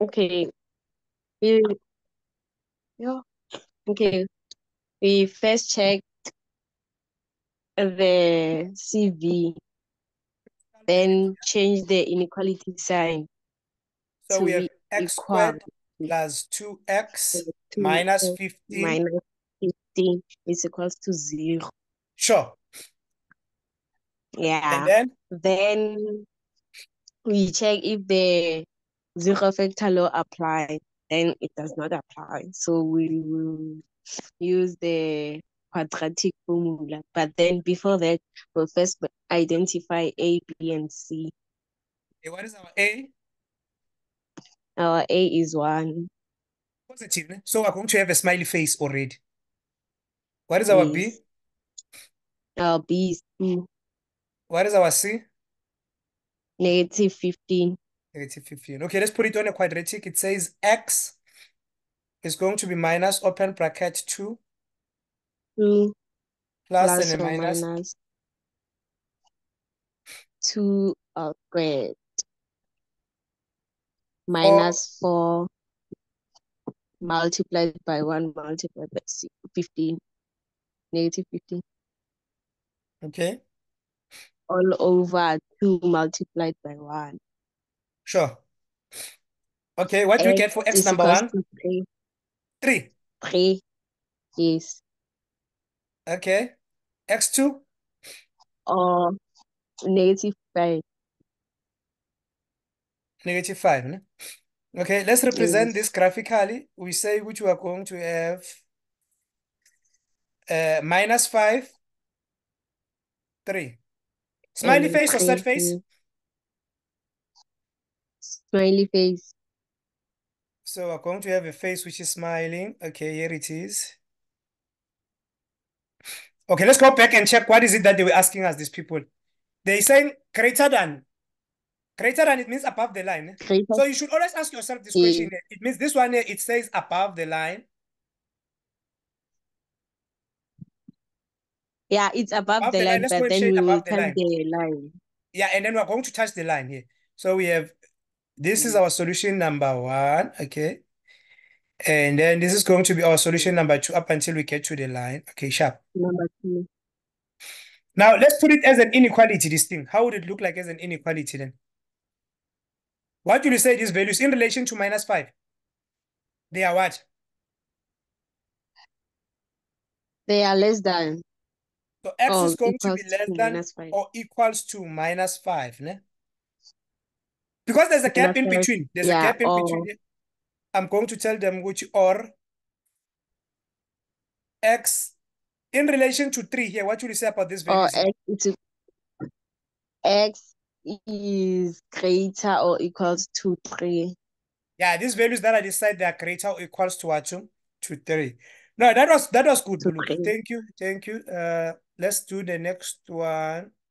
Okay. We, yeah. Okay. We first check the CV, then change the inequality sign So to we have be x equal squared plus 2x to minus 15. minus 15 is equals to 0. Sure. And Yeah. then, Then we check if the zero factor law applies. Then it does not apply. So we will use the quadratic formula. But then before that, we'll first identify A, B, and C. what is our A? Our A is 1. Positive. Ne? So we're going to have a smiley face already. What is our B? Yes. Our B is 2. What is our C? Negative 15. Negative 15. Okay, let's put it on a quadratic. It says x is going to be minus open bracket 2 2 plus and plus a or minus minus 2 squared 4. minus 4 multiplied by 1 multiplied by 15. Negative 15. Okay, All over 2 multiplied by 1. sure. Okay, what do we X get for x is number equals 1? to 3. 3. 3. Yes. Okay, x2? Or negative 5. Negative 5. Ne? Okay, let's represent this Yes. graphically. We say which we are going to have minus 5, 3. Smiley And face or sad 3. face? Yes. Smiley face. So we're going to have a face which is smiling. Okay, here it is. Okay, let's go back and check what is it that they were asking us, these people. They're saying greater than. Greater than, it means above the line. Greater. So you should always ask yourself this question. Yes. It means this one here, it says above the line. Yeah, it's above Above the the line, line, let's go but and then shade we will above the touch line. the line. Yeah, and then we're going to touch the line here. So we have, this is Yes. our solution number 1, okay? And then this is going to be our solution number 2 up until we get to the line. Okay, sharp. Number 2. Now let's put it as an inequality, this thing. How would it look like as an inequality then? What will you say these values in relation to minus 5? They are what? They are less than So x is or going to be equals less to than minus 5. or equals to minus 5. Ne? Because there's a gap Minus in 5. between. There's a Yeah, gap in between. I'm going to tell them which or x in relation to 3 here. What will you say about these or values here? X is greater or equals to 3. Yeah, these values that I decide they are greater or equals to what? To 3. No, that was good, To Bulu. 3. Thank you. Thank you. Let's do the next one.